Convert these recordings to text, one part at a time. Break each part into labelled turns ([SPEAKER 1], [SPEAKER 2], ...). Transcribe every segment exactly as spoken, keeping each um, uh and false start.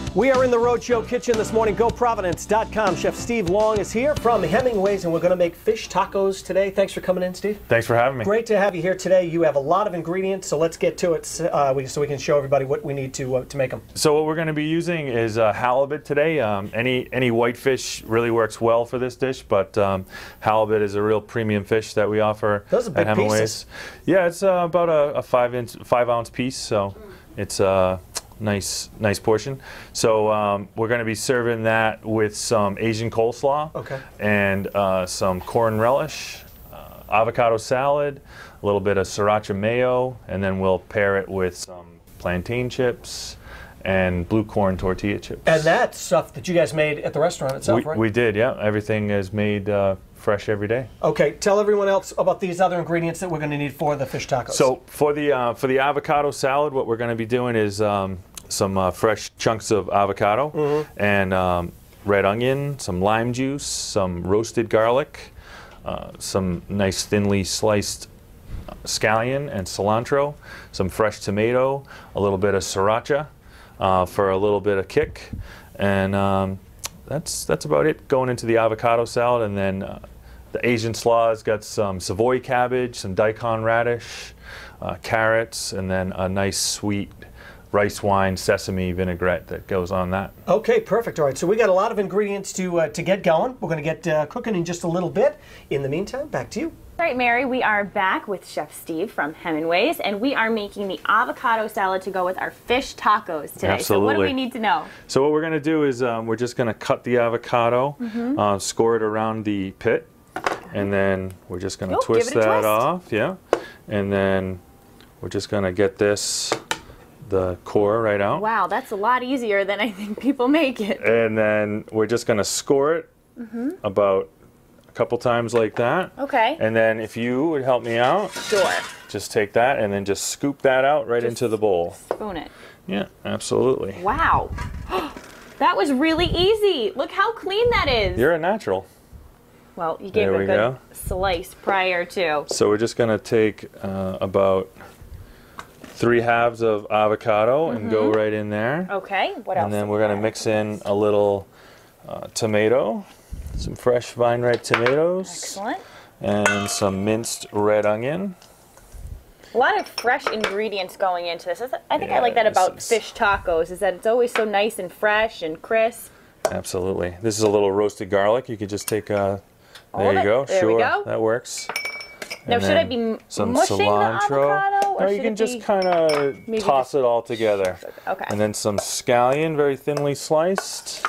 [SPEAKER 1] We are in the Rhode Show kitchen this morning. Go Providence dot com. Chef Steve Long is here from Hemenway's, and we're going to make fish tacos today. Thanks for coming in, Steve.
[SPEAKER 2] Thanks for having me.
[SPEAKER 1] Great to have you here today. You have a lot of ingredients, so let's get to it uh, we, so we can show everybody what we need to uh, to make them.
[SPEAKER 2] So what we're going to be using is uh, halibut today. Um, any any whitefish really works well for this dish, but um, halibut is a real premium fish that we offer
[SPEAKER 1] Those are big
[SPEAKER 2] at Hemenway's.
[SPEAKER 1] pieces.
[SPEAKER 2] Yeah, it's uh, about a, a five inch, five ounce piece, so it's a uh, nice nice portion. So um, we're going to be serving that with some Asian coleslaw,
[SPEAKER 1] okay,
[SPEAKER 2] and uh, some corn relish, uh, avocado salad, a little bit of sriracha mayo, and then we'll pair it with some plantain chips and blue corn tortilla chips.
[SPEAKER 1] And that's stuff that you guys made at the restaurant itself,
[SPEAKER 2] we,
[SPEAKER 1] right?
[SPEAKER 2] We did, yeah. Everything is made uh, fresh every day.
[SPEAKER 1] Okay, tell everyone else about these other ingredients that we're going to need for the fish tacos.
[SPEAKER 2] So for the uh, for the avocado salad, what we're going to be doing is um, some uh, fresh chunks of avocado, mm-hmm, and um, red onion, some lime juice, some roasted garlic, uh, some nice thinly sliced scallion and cilantro, some fresh tomato, a little bit of sriracha uh, for a little bit of kick, and um, that's that's about it going into the avocado salad. And then uh, the Asian slaw's got some Savoy cabbage, some daikon radish, uh, carrots, and then a nice sweet rice wine sesame vinaigrette that goes on that.
[SPEAKER 1] Okay, perfect. All right, so we got a lot of ingredients to uh, to get going. We're going to get uh, cooking in just a little bit. In the meantime, back to you.
[SPEAKER 3] All right, Mary, we are back with Chef Steve from Hemenway's, and we are making the avocado salad to go with our fish tacos today.
[SPEAKER 2] Absolutely.
[SPEAKER 3] So what do we need to know?
[SPEAKER 2] So what we're going to do is um, we're just going to cut the avocado, mm-hmm, uh, score it around the pit, and then we're just going to twist that twist. off. Yeah, and then we're just going to get this, the core right out.
[SPEAKER 3] Wow, that's a lot easier than I think people make it.
[SPEAKER 2] And then we're just going to score it, mm-hmm, about a couple times like that.
[SPEAKER 3] Okay.
[SPEAKER 2] And then if you would help me out.
[SPEAKER 3] Sure.
[SPEAKER 2] Just take that and then just scoop that out right just into the bowl.
[SPEAKER 3] Spoon it.
[SPEAKER 2] Yeah, absolutely.
[SPEAKER 3] Wow. That was really easy. Look how clean that is.
[SPEAKER 2] You're a natural.
[SPEAKER 3] Well, you gave
[SPEAKER 2] there
[SPEAKER 3] a
[SPEAKER 2] we
[SPEAKER 3] good
[SPEAKER 2] go.
[SPEAKER 3] slice prior to.
[SPEAKER 2] So we're just going to take uh, about three halves of avocado, mm-hmm, and go right in there.
[SPEAKER 3] Okay, what else?
[SPEAKER 2] And then we're going to mix in a little uh, tomato, some fresh vine-ripe tomatoes.
[SPEAKER 3] Excellent.
[SPEAKER 2] And some minced red onion.
[SPEAKER 3] A lot of fresh ingredients going into this. I think
[SPEAKER 2] yeah,
[SPEAKER 3] I like that about
[SPEAKER 2] is...
[SPEAKER 3] fish tacos, is that it's always so nice and fresh and crisp.
[SPEAKER 2] Absolutely. This is a little roasted garlic. You could just take a, there you
[SPEAKER 3] it.
[SPEAKER 2] go.
[SPEAKER 3] There
[SPEAKER 2] sure,
[SPEAKER 3] we go.
[SPEAKER 2] That works.
[SPEAKER 3] Now,
[SPEAKER 2] and
[SPEAKER 3] should I be
[SPEAKER 2] some
[SPEAKER 3] mushing
[SPEAKER 2] cilantro.
[SPEAKER 3] the avocado? Or
[SPEAKER 2] no, you can just kind of toss it all together.
[SPEAKER 3] Okay.
[SPEAKER 2] And then some scallion, very thinly sliced.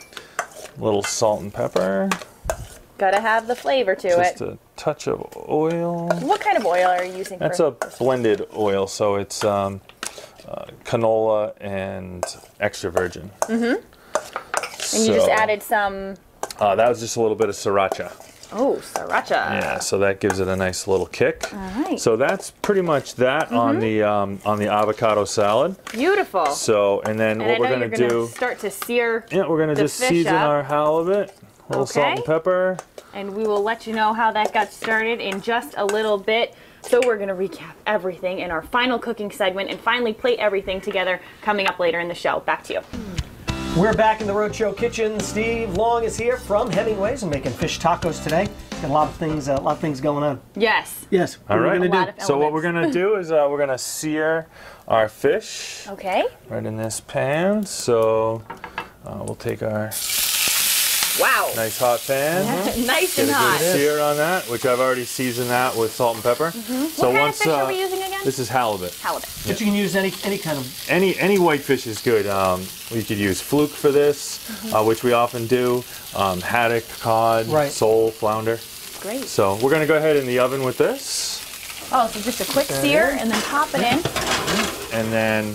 [SPEAKER 2] A little salt and pepper.
[SPEAKER 3] Gotta have the flavor to
[SPEAKER 2] just
[SPEAKER 3] it.
[SPEAKER 2] Just a touch of oil.
[SPEAKER 3] What kind of oil are you using?
[SPEAKER 2] That's
[SPEAKER 3] for
[SPEAKER 2] a
[SPEAKER 3] this?
[SPEAKER 2] blended oil, so it's um, uh, canola and extra virgin.
[SPEAKER 3] Mm-hmm.
[SPEAKER 2] So,
[SPEAKER 3] and you just added some...
[SPEAKER 2] Uh, that was just a little bit of sriracha.
[SPEAKER 3] Oh, sriracha.
[SPEAKER 2] Yeah, so that gives it a nice little kick.
[SPEAKER 3] All right.
[SPEAKER 2] So that's pretty much that, mm-hmm, on the um, on the avocado salad.
[SPEAKER 3] Beautiful.
[SPEAKER 2] So and then
[SPEAKER 3] and
[SPEAKER 2] what
[SPEAKER 3] I
[SPEAKER 2] we're
[SPEAKER 3] know
[SPEAKER 2] gonna
[SPEAKER 3] you're
[SPEAKER 2] do?
[SPEAKER 3] Gonna start to sear.
[SPEAKER 2] Yeah, we're gonna
[SPEAKER 3] the
[SPEAKER 2] just
[SPEAKER 3] fish
[SPEAKER 2] season
[SPEAKER 3] up.
[SPEAKER 2] our halibut. A little
[SPEAKER 3] okay.
[SPEAKER 2] salt and pepper.
[SPEAKER 3] And we will let you know how that got started in just a little bit. So we're gonna recap everything in our final cooking segment and finally plate everything together coming up later in the show. Back to you.
[SPEAKER 1] We're back in the Rhode Show kitchen. Steve Long is here from Hemenway's and making fish tacos today. Got a lot of things, uh, a lot of things going on.
[SPEAKER 3] Yes.
[SPEAKER 1] Yes.
[SPEAKER 2] All right.
[SPEAKER 1] What are we gonna do?
[SPEAKER 2] So what we're gonna do is uh, we're gonna sear our fish.
[SPEAKER 3] Okay.
[SPEAKER 2] Right in this pan. So uh, we'll take our
[SPEAKER 3] wow
[SPEAKER 2] nice hot pan.
[SPEAKER 3] Mm-hmm. Nice
[SPEAKER 2] Get
[SPEAKER 3] and
[SPEAKER 2] a
[SPEAKER 3] hot.
[SPEAKER 2] good sear on that, which I've already seasoned that with salt and pepper.
[SPEAKER 3] Mm-hmm.
[SPEAKER 2] So
[SPEAKER 3] what kind
[SPEAKER 2] once
[SPEAKER 3] of fish
[SPEAKER 2] uh,
[SPEAKER 3] are we using again?
[SPEAKER 2] This is halibut.
[SPEAKER 3] Halibut.
[SPEAKER 1] But you can use any any kind of
[SPEAKER 2] any any white fish is good. Um, we could use fluke for this, mm-hmm, uh, which we often do. Um, haddock, cod,
[SPEAKER 1] right,
[SPEAKER 2] sole, flounder.
[SPEAKER 3] Great.
[SPEAKER 2] So we're going to go ahead in the oven with this.
[SPEAKER 3] Oh, so just a quick sear and then pop it in.
[SPEAKER 2] And then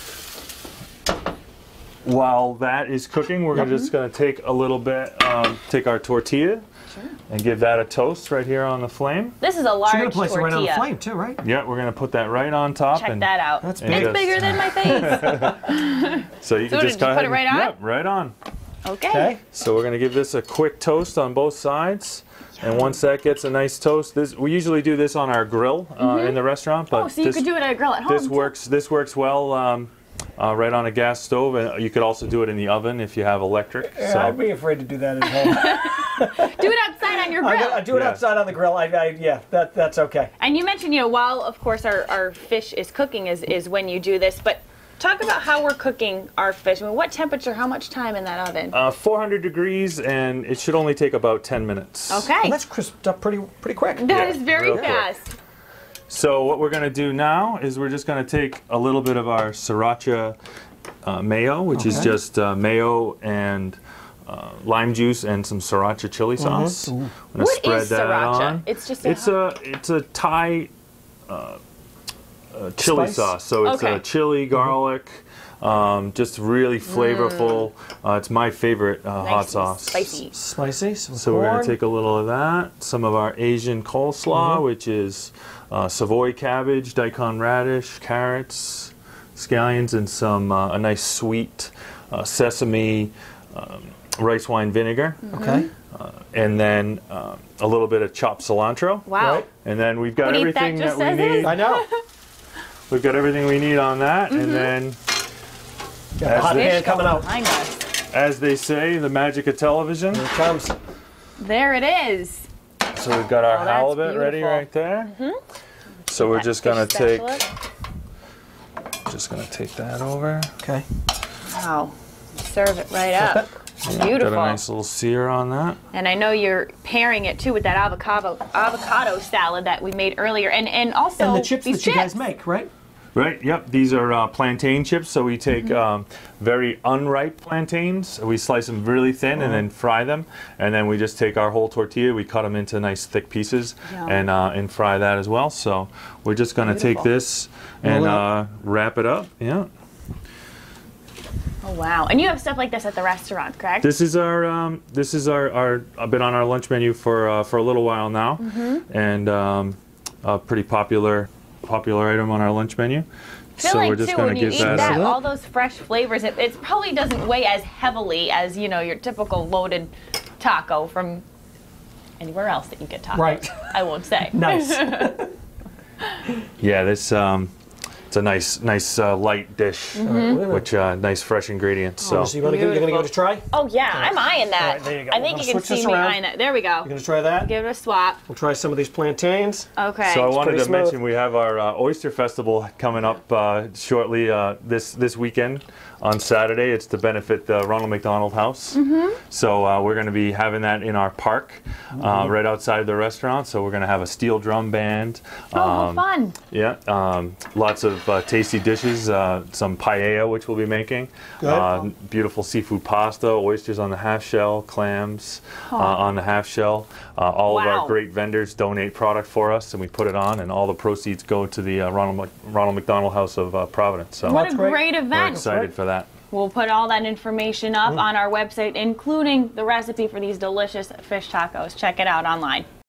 [SPEAKER 2] while that is cooking, we're mm-hmm. just going to take a little bit, um, take our tortilla, sure, and give that a toast right here on the flame.
[SPEAKER 3] This is a large
[SPEAKER 1] so you're gonna place
[SPEAKER 3] tortilla.
[SPEAKER 1] it right on the flame too, right?
[SPEAKER 2] Yeah, we're going to put that right on top.
[SPEAKER 3] Check
[SPEAKER 2] and
[SPEAKER 3] that out.
[SPEAKER 1] That's
[SPEAKER 3] big.
[SPEAKER 1] big.
[SPEAKER 3] It's bigger than my face.
[SPEAKER 2] So you
[SPEAKER 3] so
[SPEAKER 2] can just
[SPEAKER 3] did you
[SPEAKER 2] go
[SPEAKER 3] put
[SPEAKER 2] ahead
[SPEAKER 3] it right
[SPEAKER 2] and,
[SPEAKER 3] on?
[SPEAKER 2] Yep, right on.
[SPEAKER 3] Okay.
[SPEAKER 1] Okay.
[SPEAKER 2] So we're going to give this a quick toast on both sides. And once that gets a nice toast, this we usually do this on our grill uh, mm-hmm. in the restaurant. But
[SPEAKER 3] oh, so you
[SPEAKER 2] this,
[SPEAKER 3] could do it at a grill at home.
[SPEAKER 2] This
[SPEAKER 3] too.
[SPEAKER 2] works. This works well um, uh, right on a gas stove, and you could also do it in the oven if you have electric.
[SPEAKER 1] Yeah,
[SPEAKER 2] so.
[SPEAKER 1] I'd be afraid to do that at home.
[SPEAKER 3] Do it outside on your grill.
[SPEAKER 1] I, I do it
[SPEAKER 2] Yeah.
[SPEAKER 1] outside on the grill. I, I, yeah, that, that's okay.
[SPEAKER 3] And you mentioned, you know, while of course our, our fish is cooking is, is when you do this, but talk about how we're cooking our fish. I mean, what temperature, how much time in that oven?
[SPEAKER 2] Uh, four hundred degrees, and it should only take about ten minutes.
[SPEAKER 3] Okay.
[SPEAKER 1] Well, that's crisped up pretty pretty quick.
[SPEAKER 3] That
[SPEAKER 2] Yeah,
[SPEAKER 3] is very
[SPEAKER 2] real quick.
[SPEAKER 3] fast.
[SPEAKER 2] So what we're going to do now is we're just going to take a little bit of our sriracha uh, mayo, which is
[SPEAKER 1] Okay.
[SPEAKER 2] just uh, mayo and uh, lime juice and some sriracha chili sauce. I'm going to
[SPEAKER 3] What
[SPEAKER 2] spread
[SPEAKER 3] is
[SPEAKER 2] that
[SPEAKER 3] sriracha?
[SPEAKER 2] on.
[SPEAKER 3] It's just a
[SPEAKER 2] It's a it's a Thai uh, uh, chili
[SPEAKER 1] Spice?
[SPEAKER 2] sauce. So it's
[SPEAKER 3] Okay.
[SPEAKER 2] a chili, garlic, um, just really flavorful. Uh, it's my favorite uh,
[SPEAKER 3] nice
[SPEAKER 2] hot
[SPEAKER 3] and
[SPEAKER 2] sauce.
[SPEAKER 3] spicy.
[SPEAKER 1] Spicy. Some
[SPEAKER 2] So we're going
[SPEAKER 1] corn.
[SPEAKER 2] to take a little of that, some of our Asian coleslaw,
[SPEAKER 1] Mhm.
[SPEAKER 2] which is uh, Savoy cabbage, daikon radish, carrots, scallions, and some uh, a nice sweet uh, sesame um, rice wine vinegar,
[SPEAKER 1] Okay.
[SPEAKER 2] uh, and then uh, a little bit of chopped cilantro.
[SPEAKER 3] Wow.
[SPEAKER 1] Right.
[SPEAKER 2] And then we've got
[SPEAKER 3] Would eat that
[SPEAKER 2] everything that,
[SPEAKER 3] just
[SPEAKER 2] we
[SPEAKER 3] as is.
[SPEAKER 2] need.
[SPEAKER 1] I know.
[SPEAKER 2] We've got everything we need on that,
[SPEAKER 3] Mm-hmm.
[SPEAKER 2] and then,
[SPEAKER 1] Got the
[SPEAKER 2] As
[SPEAKER 1] hot
[SPEAKER 2] they-
[SPEAKER 1] pan
[SPEAKER 3] Fish
[SPEAKER 1] coming
[SPEAKER 3] going
[SPEAKER 1] out.
[SPEAKER 3] behind us.
[SPEAKER 2] as they say, the magic of television.
[SPEAKER 1] Here it comes.
[SPEAKER 3] There it is.
[SPEAKER 2] So we've got our
[SPEAKER 3] Oh, that's
[SPEAKER 2] halibut ready
[SPEAKER 3] beautiful.
[SPEAKER 2] right there. So we're
[SPEAKER 3] That
[SPEAKER 2] just
[SPEAKER 3] fish
[SPEAKER 2] gonna take,
[SPEAKER 3] specialist.
[SPEAKER 2] just gonna take that over.
[SPEAKER 1] Okay.
[SPEAKER 3] Wow. Serve it right up.
[SPEAKER 2] Got
[SPEAKER 3] Beautiful.
[SPEAKER 2] a nice little sear on that.
[SPEAKER 3] And I know you're pairing it too with that avocado avocado salad that we made earlier, and and also
[SPEAKER 1] And the chips
[SPEAKER 3] these
[SPEAKER 1] that you guys
[SPEAKER 3] chips.
[SPEAKER 1] make, right?
[SPEAKER 2] Right, yep, these are uh, plantain chips. So we take
[SPEAKER 3] Mm-hmm.
[SPEAKER 2] um, very unripe plantains, we slice them really thin and then fry them. And then we just take our whole tortilla, we cut them into nice thick pieces
[SPEAKER 3] Yum.
[SPEAKER 2] and uh, and fry that as well. So we're just gonna take
[SPEAKER 3] Beautiful.
[SPEAKER 2] this and
[SPEAKER 1] Roll it
[SPEAKER 2] uh, wrap it up, yeah.
[SPEAKER 3] Oh wow! And you have stuff like this at the restaurant, correct?
[SPEAKER 2] This is our um, this is our, our uh, been on our lunch menu for uh, for a little while now,
[SPEAKER 3] Mm-hmm.
[SPEAKER 2] and um, a pretty popular popular item on our lunch menu.
[SPEAKER 3] I feel
[SPEAKER 2] So
[SPEAKER 3] like
[SPEAKER 2] we're just
[SPEAKER 3] too,
[SPEAKER 2] going
[SPEAKER 3] when
[SPEAKER 2] to
[SPEAKER 3] you
[SPEAKER 2] give
[SPEAKER 3] eat
[SPEAKER 2] that,
[SPEAKER 3] that,
[SPEAKER 2] a,
[SPEAKER 3] all those fresh flavors, it, it probably doesn't weigh as heavily as, you know, your typical loaded taco from anywhere else that you get tacos.
[SPEAKER 1] Right.
[SPEAKER 3] I won't say.
[SPEAKER 1] Nice.
[SPEAKER 2] yeah, this um, it's a nice nice uh, light dish,
[SPEAKER 1] All right, wait a minute.
[SPEAKER 2] which uh, nice fresh ingredients. So
[SPEAKER 1] So you want to give, you're going to give it a try?
[SPEAKER 3] Oh yeah, I'm eyeing that.
[SPEAKER 1] All right, there you go.
[SPEAKER 3] I think
[SPEAKER 1] We'll
[SPEAKER 3] you can
[SPEAKER 1] switch this
[SPEAKER 3] see me
[SPEAKER 1] around.
[SPEAKER 3] eyeing that. There we go.
[SPEAKER 1] You're going to try that?
[SPEAKER 3] Give it a swap.
[SPEAKER 1] We'll try some of these plantains.
[SPEAKER 3] Okay.
[SPEAKER 2] So I wanted
[SPEAKER 1] pretty
[SPEAKER 2] to
[SPEAKER 1] smooth.
[SPEAKER 2] mention we have our uh, Oyster Festival coming up uh, shortly uh, this this weekend on Saturday. It's to benefit the Ronald McDonald House.
[SPEAKER 3] Mm-hmm.
[SPEAKER 2] So uh, we're going to be having that in our park, uh, right outside the restaurant. So we're going to have a steel drum band.
[SPEAKER 3] oh, how
[SPEAKER 2] um,
[SPEAKER 3] fun.
[SPEAKER 2] Yeah, um, lots of uh, tasty dishes. Uh, some paella, which we'll be making.
[SPEAKER 1] Good.
[SPEAKER 2] Uh, beautiful seafood pasta, oysters on the half shell, clams uh, on the half shell. Uh, all of
[SPEAKER 3] Wow.
[SPEAKER 2] our great vendors donate product for us, and we put it on, and all the proceeds go to the uh, Ronald Mc- Ronald McDonald House of uh, Providence. So
[SPEAKER 3] What
[SPEAKER 1] That's
[SPEAKER 3] a
[SPEAKER 1] great.
[SPEAKER 3] great
[SPEAKER 2] we're
[SPEAKER 3] event.
[SPEAKER 2] excited for that.
[SPEAKER 3] We'll put all that information up on our website, including the recipe for these delicious fish tacos. Check it out online.